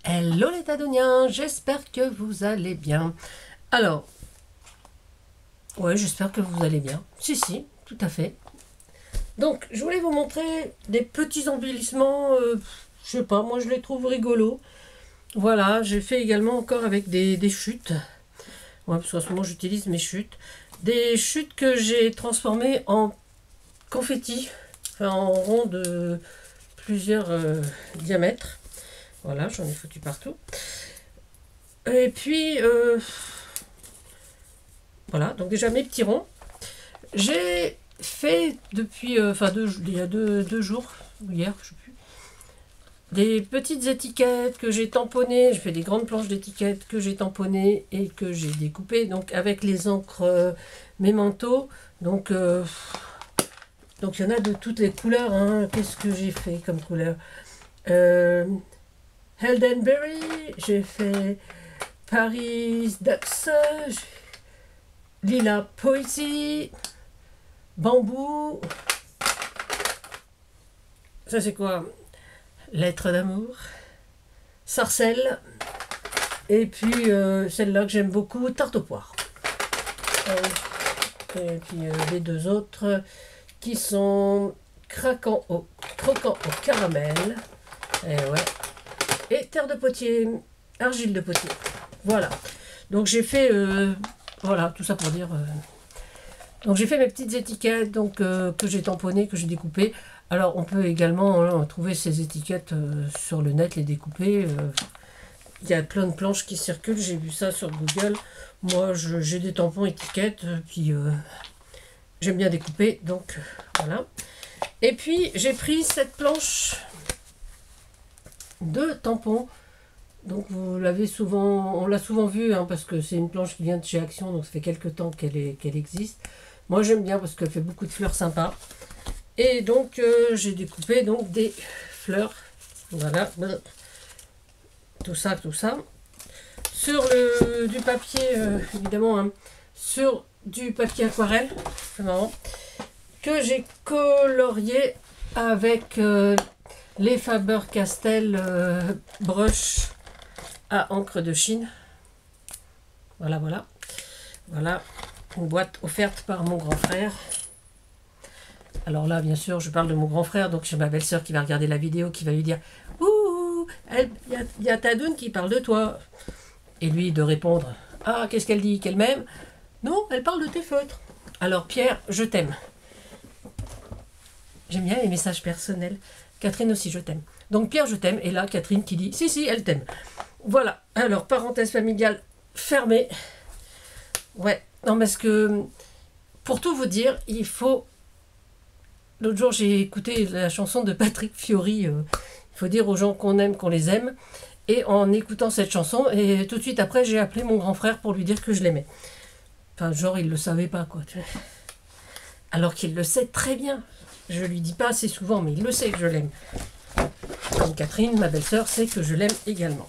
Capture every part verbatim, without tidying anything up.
Hello les Tadoniens, j'espère que vous allez bien. Alors, ouais, j'espère que vous allez bien. Si, si, tout à fait. Donc, je voulais vous montrer des petits embellissements, euh, je sais pas, moi je les trouve rigolos. Voilà, j'ai fait également encore avec des, des chutes. Ouais, parce qu'en ce moment j'utilise mes chutes. Des chutes que j'ai transformées en confetti, enfin en rond de plusieurs euh, diamètres. Voilà, j'en ai foutu partout. Et puis, euh, voilà, donc déjà mes petits ronds. J'ai fait depuis, euh, enfin, deux, il y a deux, deux jours, ou hier, je sais plus, des petites étiquettes que j'ai tamponnées. J'ai fait des grandes planches d'étiquettes que j'ai tamponnées et que j'ai découpées, donc avec les encres euh, Memento. Donc, euh, donc il y en a de toutes les couleurs. Hein. Qu'est-ce que j'ai fait comme couleur euh, Eldenberry, j'ai fait Paris Dax, Lila Poésie, Bambou. Ça c'est quoi? Lettre d'amour, Sarcelle. Et puis euh, celle-là que j'aime beaucoup, Tarte aux poires. Et puis euh, les deux autres qui sont craquant au, croquant au caramel. Et ouais. Et terre de potier, argile de potier. Voilà. Donc j'ai fait, euh, voilà, tout ça pour dire. Euh, donc j'ai fait mes petites étiquettes, donc euh, que j'ai tamponnées, que j'ai découpées. Alors on peut également hein, trouver ces étiquettes euh, sur le net, les découper. Euh, il y a plein de planches qui circulent. J'ai vu ça sur Google. Moi, j'ai des tampons étiquettes, euh, puis euh, j'aime bien découper, donc euh, voilà. Et puis j'ai pris cette planche de tampons. Donc vous l'avez souvent, on l'a souvent vu hein, parce que c'est une planche qui vient de chez Action, donc ça fait quelques temps qu'elle est, qu'elle existe. Moi j'aime bien parce qu'elle fait beaucoup de fleurs sympas. Et donc euh, j'ai découpé donc des fleurs, voilà, tout ça, tout ça, sur le du papier euh, évidemment, hein, sur du papier aquarelle, c'est marrant, que j'ai colorié avec euh, les Faber-Castell euh, brush à encre de Chine. Voilà, voilà. Voilà, une boîte offerte par mon grand frère. Alors là, bien sûr, je parle de mon grand frère, donc j'ai ma belle-sœur qui va regarder la vidéo, qui va lui dire « Ouh, il y, y a Tadoun qui parle de toi !» Et lui de répondre « Ah, qu'est-ce qu'elle dit? Qu'elle m'aime ?» Non, elle parle de tes feutres. Alors Pierre, je t'aime. J'aime bien les messages personnels. Catherine aussi, je t'aime. Donc Pierre, je t'aime. Et là, Catherine qui dit, si, si, elle t'aime. Voilà. Alors, parenthèse familiale fermée. Ouais. Non, parce que, pour tout vous dire, il faut... L'autre jour, j'ai écouté la chanson de Patrick Fiori. Euh, il faut dire aux gens qu'on aime, qu'on les aime. Et en écoutant cette chanson, et tout de suite après, j'ai appelé mon grand frère pour lui dire que je l'aimais. Enfin, genre, il le savait pas, quoi. Alors qu'il le sait très bien. Je lui dis pas assez souvent, mais il le sait que je l'aime. Comme Catherine, ma belle-sœur, sait que je l'aime également.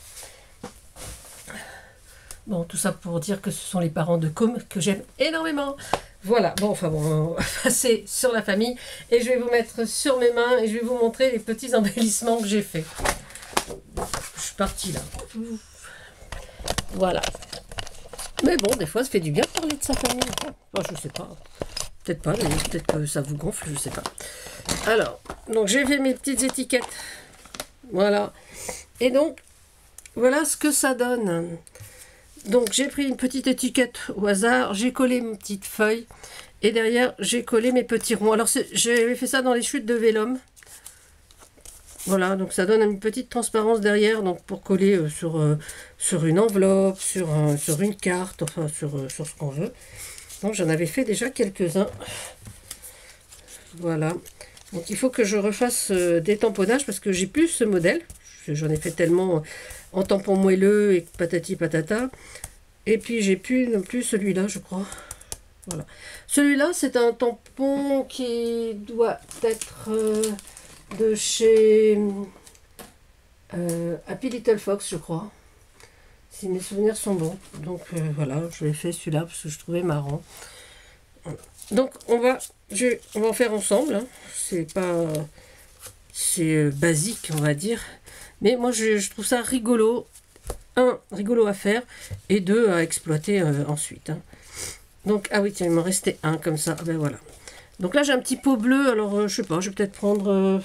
Bon, tout ça pour dire que ce sont les parents de Com que j'aime énormément. Voilà, bon, enfin bon, on va passer sur la famille. Et je vais vous mettre sur mes mains et je vais vous montrer les petits embellissements que j'ai fait. Je suis partie là. Voilà. Mais bon, des fois, ça fait du bien de parler de sa famille. Enfin, je sais pas. Peut-être pas, peut-être que ça vous gonfle, je sais pas. Alors, donc j'ai fait mes petites étiquettes. Voilà. Et donc, voilà ce que ça donne. Donc, j'ai pris une petite étiquette au hasard. J'ai collé mes petites feuilles. Et derrière, j'ai collé mes petits ronds. Alors, j'avais fait ça dans les chutes de Vélum. Voilà, donc ça donne une petite transparence derrière. Donc, pour coller euh, sur, euh, sur une enveloppe, sur, euh, sur une carte, enfin, sur, euh, sur ce qu'on veut. Donc j'en avais fait déjà quelques-uns. Voilà. Donc il faut que je refasse euh, des tamponnages parce que j'ai plus ce modèle. J'en ai fait tellement en tampon moelleux et patati patata. Et puis j'ai plus non plus celui-là, je crois. Voilà. Celui-là, c'est un tampon qui doit être euh, de chez euh, Happy Little Fox, je crois. Si mes souvenirs sont bons. Donc euh, voilà, je l'ai fait celui-là parce que je trouvais marrant. Donc on va, je, on va en faire ensemble. Hein. C'est pas, c'est basique, on va dire. Mais moi, je, je trouve ça rigolo. Un, rigolo à faire. Et deux, à exploiter euh, ensuite. Hein. Donc, ah oui, tiens, il m'en restait un comme ça. Ah ben voilà. Donc là, j'ai un petit pot bleu. Alors, euh, je sais pas, je vais peut-être prendre euh,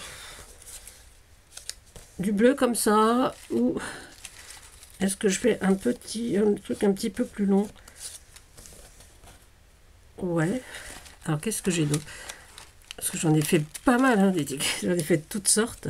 du bleu comme ça. Ou est-ce que je fais un petit un truc un petit peu plus long? Ouais. Alors, qu'est-ce que j'ai d'autre? Parce que j'en ai fait pas mal, hein, d'étiquettes. J'en ai fait de toutes sortes.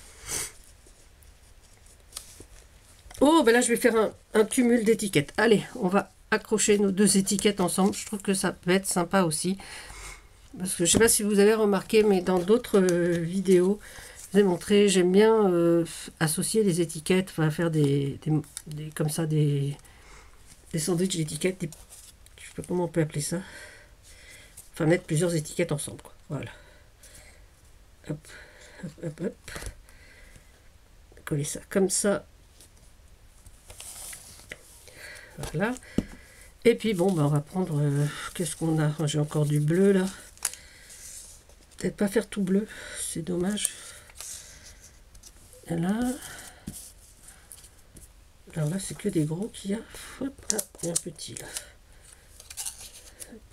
Oh, ben là, je vais faire un, un cumul d'étiquettes. Allez, on va accrocher nos deux étiquettes ensemble. Je trouve que ça peut être sympa aussi. Parce que je sais pas si vous avez remarqué, mais dans d'autres euh, vidéos, je vous ai montré, j'aime bien euh, associer les étiquettes, enfin faire des, des, des comme ça, des, des sandwichs d'étiquettes. Des, je sais pas comment on peut appeler ça. Enfin, mettre plusieurs étiquettes ensemble, quoi. Voilà. Hop, hop, hop, hop. Coller ça comme ça. Voilà. Et puis bon, ben on va prendre... Euh, qu'est-ce qu'on a? J'ai encore du bleu là. Peut-être pas faire tout bleu, c'est dommage. Et là... Alors là, c'est que des gros qu'il y a. Hop, ah, il y a un petit là. Hop.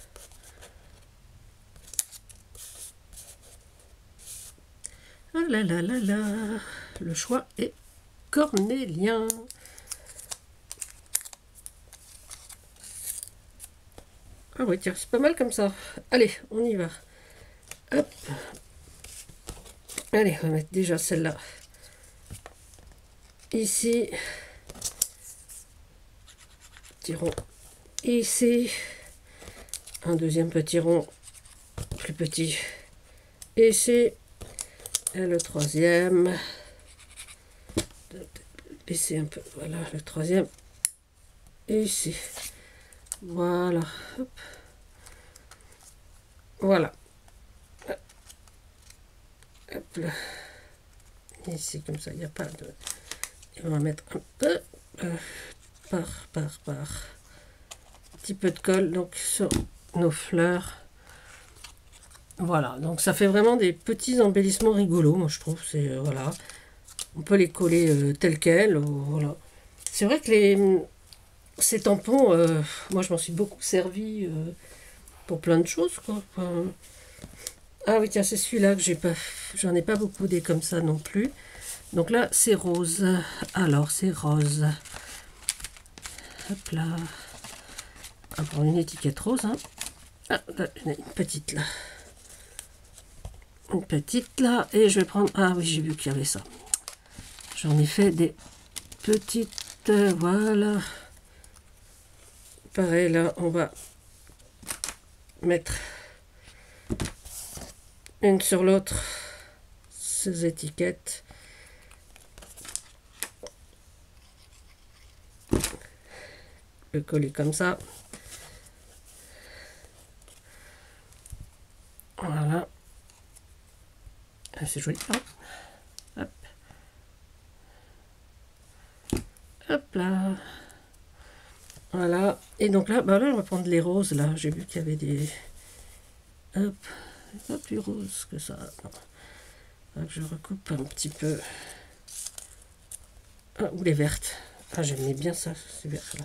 Ah là là là là. Le choix est cornélien. Ah oui, tiens, c'est pas mal comme ça. Allez, on y va. Hop. Allez, on va mettre déjà celle-là. Ici. Petit rond. Ici. Un deuxième petit rond. Plus petit. Ici. Et le troisième. Laissez un peu. Voilà, le troisième. Ici. Voilà. Hop. Voilà. Hop là. Ici, comme ça, il n'y a pas de... Et on va mettre un peu euh, par, par, par. Un petit peu de colle, donc, sur nos fleurs. Voilà. Donc, ça fait vraiment des petits embellissements rigolos, moi, je trouve. C'est, euh, voilà. On peut les coller euh, tels quels. Euh, voilà. C'est vrai que les... Ces tampons, euh, moi je m'en suis beaucoup servi euh, pour plein de choses, quoi. Enfin, ah oui, tiens, c'est celui-là que j'ai pas, j'en ai pas beaucoup des comme ça non plus. Donc là, c'est rose. Alors, c'est rose. Hop là. On va prendre une étiquette rose. Hein. Ah, là, une petite là. Une petite là. Et je vais prendre... Ah oui, j'ai vu qu'il y avait ça. J'en ai fait des petites... Voilà. Pareil, là, on va mettre une sur l'autre ces étiquettes. Le coller comme ça. Voilà. C'est joli, hein? Hop. Hop là. Voilà. Et donc là, bah là, on va prendre les roses, là. J'ai vu qu'il y avait des... Hop. Pas plus rose que ça. Non. Hop, je recoupe un petit peu. Ah, ou les vertes. Ah, j'aimais bien ça, ces verts-là.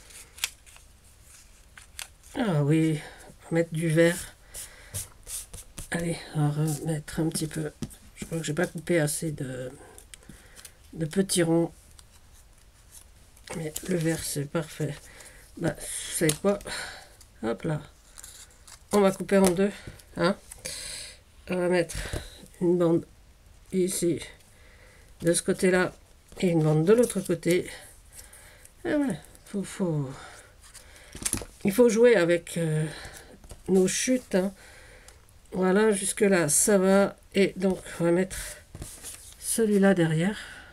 Ah oui, on va mettre du vert. Allez, on va remettre un petit peu. Je crois que j'ai pas coupé assez de, de petits ronds. Mais le vert, c'est parfait. Bah, vous savez quoi? Hop là. On va couper en deux. Hein? On va mettre une bande ici, de ce côté-là, et une bande de l'autre côté. Et voilà. Faut, faut... Il faut jouer avec euh, nos chutes. Hein. Voilà, jusque-là, ça va. Et donc, on va mettre celui-là derrière.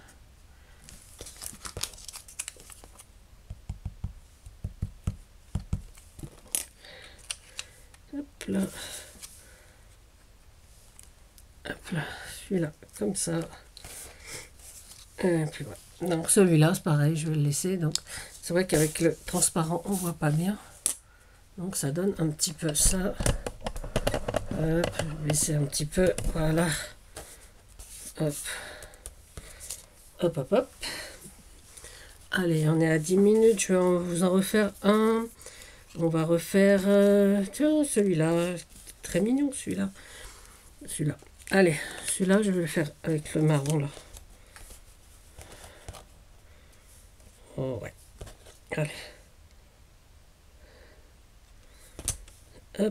Hop là. Hop là, celui-là, comme ça. Et puis voilà. Donc celui-là, c'est pareil, je vais le laisser. Donc c'est vrai qu'avec le transparent, on voit pas bien. Donc ça donne un petit peu ça. Hop, laisser un petit peu, voilà. Hop. Hop, hop, hop. Allez, on est à dix minutes. Je vais en- vous en refaire un. On va refaire... euh, tiens, celui-là. Très mignon, celui-là. Celui-là. Allez, celui-là, je vais le faire avec le marron, là. Oh, ouais. Allez. Hop.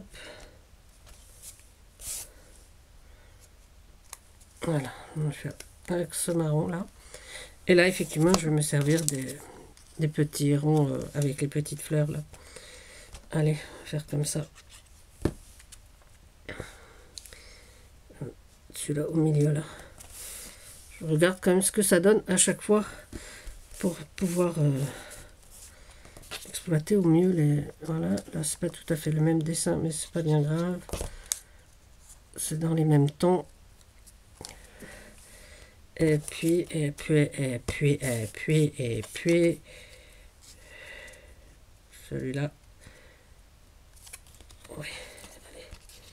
Voilà, on va faire avec ce marron là. Et là, effectivement, je vais me servir des, des petits ronds euh, avec les petites fleurs là. Allez, faire comme ça. Celui-là au milieu là. Je regarde quand même ce que ça donne à chaque fois pour pouvoir euh, exploiter au mieux les... Voilà, là c'est pas tout à fait le même dessin, mais c'est pas bien grave. C'est dans les mêmes tons. Et puis, et puis, et puis, et puis, et puis, celui-là. Oui, allez.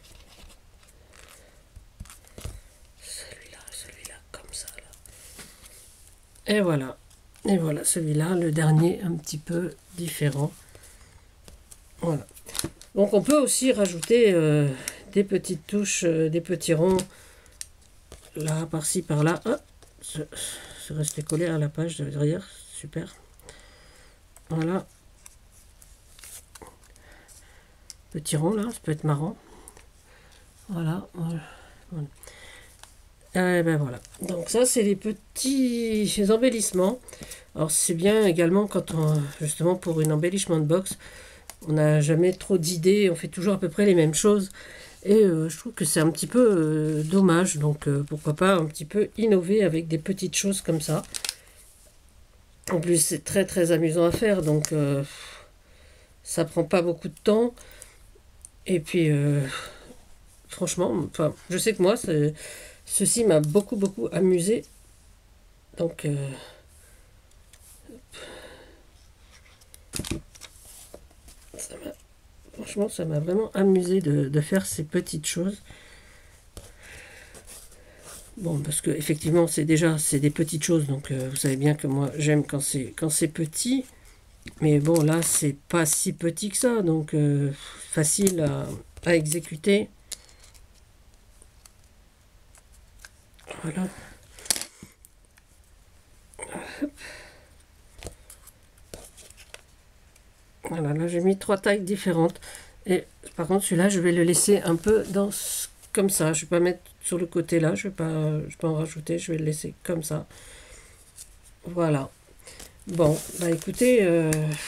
Celui-là, celui-là, comme ça, là. Et voilà. Et voilà, celui-là, le dernier, un petit peu différent. Voilà. Donc, on peut aussi rajouter euh, des petites touches, euh, des petits ronds, là, par-ci, par-là. Ah, c'est resté collé à la page de derrière. Super. Voilà. Petit rond, là, ça peut être marrant. Voilà. Voilà. Voilà. Et ben voilà. Donc ça, c'est les petits embellissements. Alors, c'est bien également quand on, justement, pour une embellissement de box, on n'a jamais trop d'idées, on fait toujours à peu près les mêmes choses. Et euh, je trouve que c'est un petit peu euh, dommage. Donc, euh, pourquoi pas un petit peu innover avec des petites choses comme ça. En plus, c'est très, très amusant à faire. Donc, euh, ça prend pas beaucoup de temps. Et puis, euh, franchement, enfin, je sais que moi, ceci m'a beaucoup, beaucoup amusé. Donc, euh, ça m'a, franchement, ça m'a vraiment amusé de, de faire ces petites choses. Bon, parce que effectivement, c'est déjà, c'est des petites choses. Donc, euh, vous savez bien que moi, j'aime quand c'est quand c'est petit. Mais bon, là, c'est pas si petit que ça. Donc, euh, facile à, à exécuter. Voilà. Voilà, là j'ai mis trois tailles différentes. Et par contre, celui-là, je vais le laisser un peu dans ce, comme ça. Je vais pas mettre sur le côté là. Je vais pas, je vais pas en rajouter. Je vais le laisser comme ça. Voilà. Bon, bah écoutez, euh,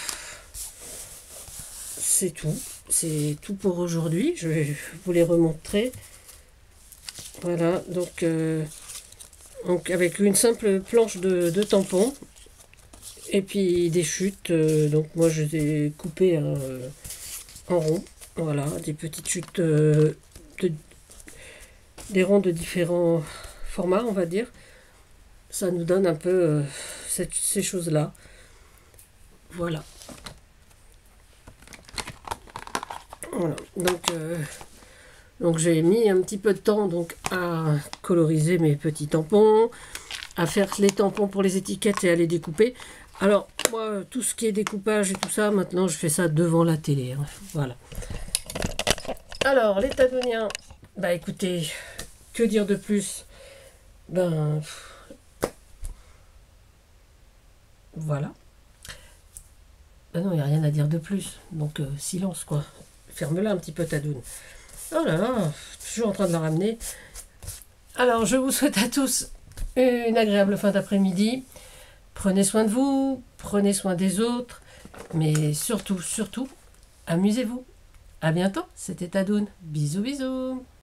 c'est tout. C'est tout pour aujourd'hui. Je vais vous les remontrer. Voilà, donc, euh, donc avec une simple planche de, de tampon. Et puis des chutes. Euh, donc moi je les ai coupées euh, en rond. Voilà, des petites chutes, euh, de, des ronds de différents formats, on va dire. Ça nous donne un peu euh, cette, ces choses-là. Voilà. Voilà. Donc, euh, donc j'ai mis un petit peu de temps donc, à coloriser mes petits tampons, à faire les tampons pour les étiquettes et à les découper. Alors, moi, tout ce qui est découpage et tout ça, maintenant, je fais ça devant la télé. Hein. Voilà. Alors, les Tadoniens, bah écoutez, que dire de plus? Ben, voilà. Ben non, il n'y a rien à dire de plus. Donc, euh, silence, quoi. Ferme-la un petit peu, Tadoun. Oh là là, toujours en train de la ramener. Alors, je vous souhaite à tous une agréable fin d'après-midi. Prenez soin de vous, prenez soin des autres, mais surtout, surtout, amusez-vous. À bientôt, c'était Tadoun. Bisous, bisous.